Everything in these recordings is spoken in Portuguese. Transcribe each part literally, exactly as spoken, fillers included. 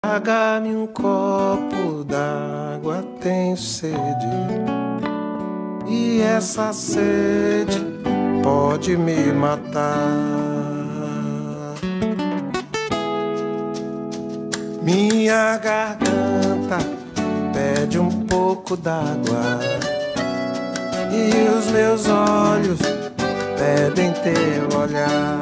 Traga-me um copo d'água, tenho sede, e essa sede pode me matar. Minha garganta pede um pouco d'água, e os meus olhos pedem teu olhar.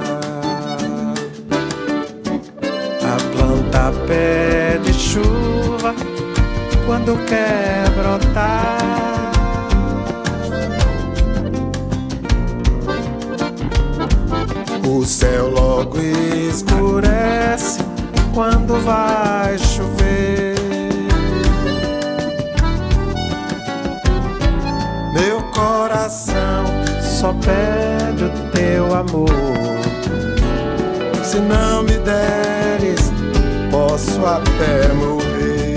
A planta pede chuva quando quer brotar. O céu logo escurece quando vai chover. Meu coração só pede o teu amor. Se não me deres, posso até morrer.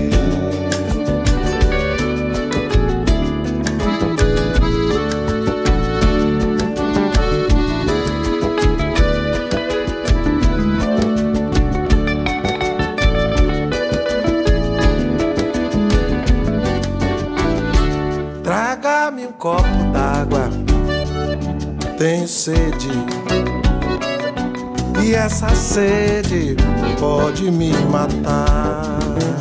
Traga-me um copo d'água, tenho sede, e essa sede pode me matar.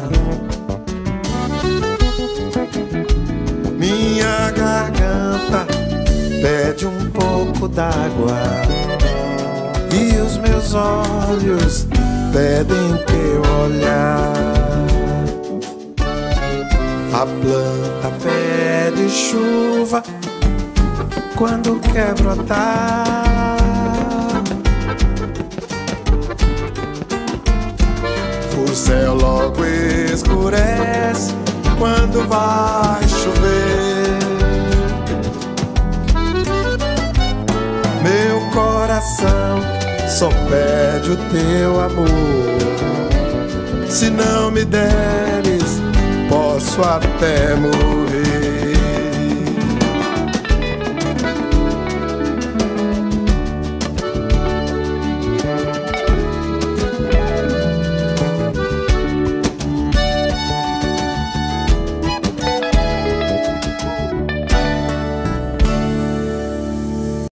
Minha garganta pede um pouco d'água, e os meus olhos pedem teu olhar. A planta pede chuva quando quer brotar. O céu logo escurece quando vai chover. Meu coração só pede o teu amor. Se não me deres, posso até morrer.